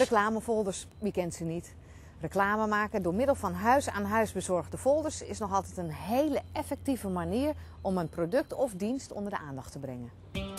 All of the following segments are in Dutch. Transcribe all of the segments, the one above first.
Reclamefolders, wie kent ze niet? Reclame maken door middel van huis-aan-huis bezorgde folders is nog altijd een hele effectieve manier om een product of dienst onder de aandacht te brengen.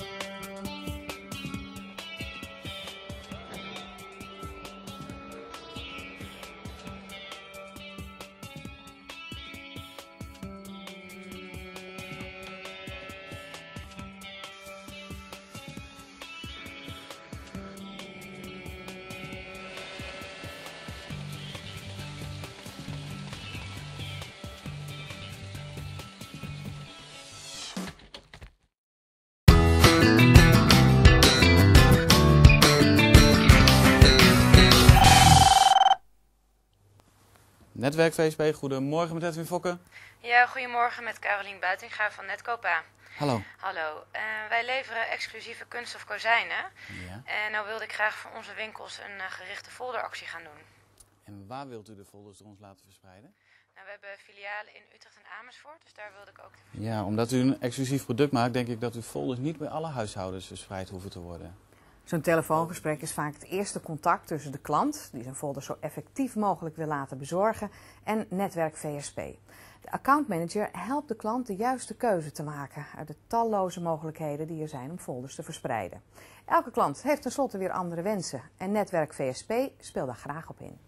Netwerk VSP, goedemorgen met Edwin Fokke. Ja, goedemorgen met Carolien Buitinga van Netcopa. Hallo. Hallo, wij leveren exclusieve kunststof kozijnen. Ja. En nou wilde ik graag voor onze winkels een gerichte folderactie gaan doen. En waar wilt u de folders door ons laten verspreiden? Nou, we hebben filialen in Utrecht en Amersfoort, dus daar wilde ik ook... Ja, omdat u een exclusief product maakt, denk ik dat uw folders niet bij alle huishoudens verspreid hoeven te worden. Zo'n telefoongesprek is vaak het eerste contact tussen de klant, die zijn folder zo effectief mogelijk wil laten bezorgen, en netwerk VSP. De accountmanager helpt de klant de juiste keuze te maken uit de talloze mogelijkheden die er zijn om folders te verspreiden. Elke klant heeft tenslotte weer andere wensen en netwerk VSP speelt daar graag op in.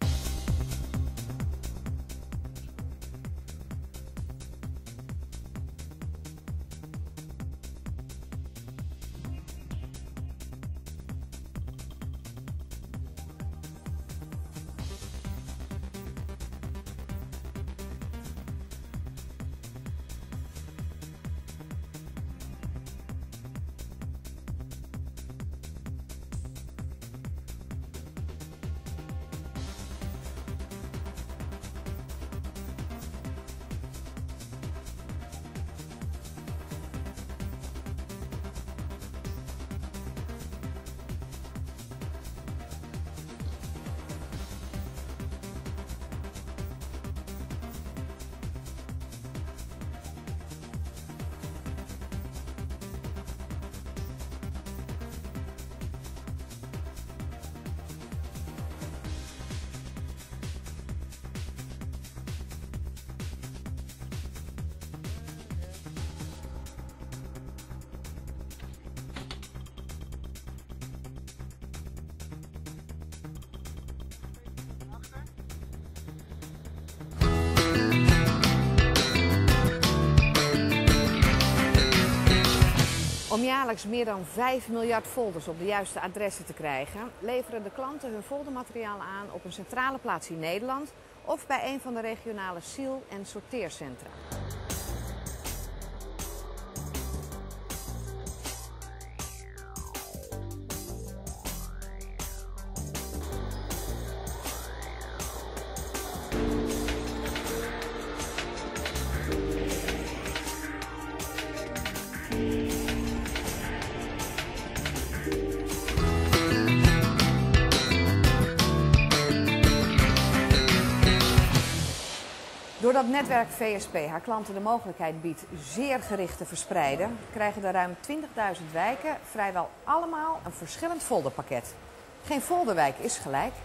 Om jaarlijks meer dan 5 miljard folders op de juiste adressen te krijgen, leveren de klanten hun foldermateriaal aan op een centrale plaats in Nederland of bij een van de regionale siel- en sorteercentra. Doordat netwerk VSP haar klanten de mogelijkheid biedt zeer gericht te verspreiden, krijgen de ruim 20.000 wijken vrijwel allemaal een verschillend folderpakket. Geen folderwijk is gelijk.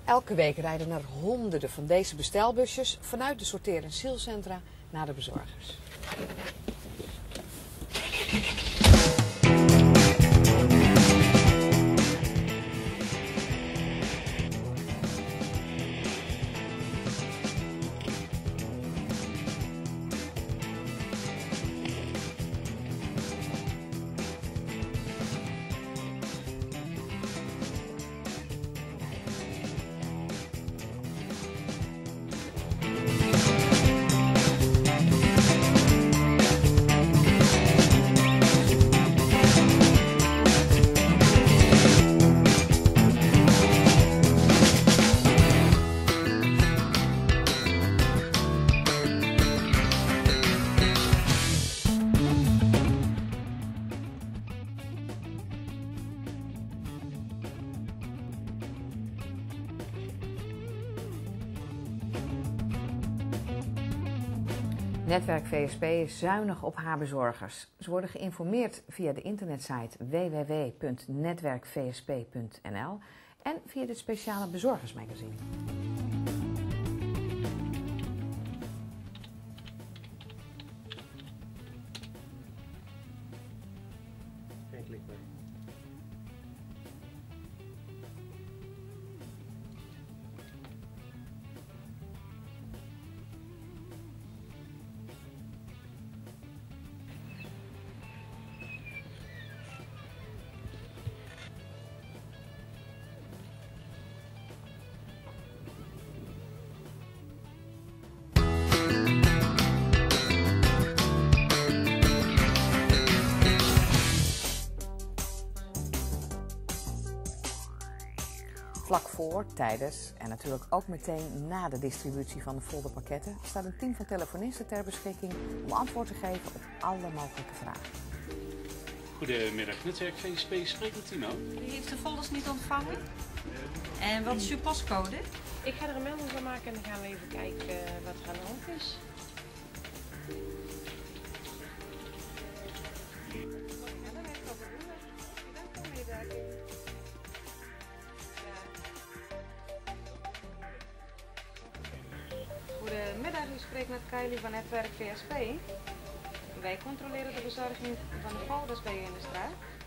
Elke week rijden er honderden van deze bestelbusjes vanuit de sorteer- en sealcentra naar de bezorgers. Netwerk VSP is zuinig op haar bezorgers. Ze worden geïnformeerd via de internetsite www.netwerkvsp.nl en via dit speciale bezorgersmagazine. Geen klik mee. Vlak voor, tijdens en natuurlijk ook meteen na de distributie van de folderpakketten staat een team van telefonisten ter beschikking om antwoord te geven op alle mogelijke vragen. Goedemiddag, Netwerk VSP, spreekt met Tino. U heeft de folders niet ontvangen? En wat is uw postcode? Ik ga er een melding van maken en dan gaan we even kijken wat er aan de hand is. Goedemiddag, u spreekt met Kylie van Netwerk VSP. Wij controleren de bezorging van de folders bij u in de straat.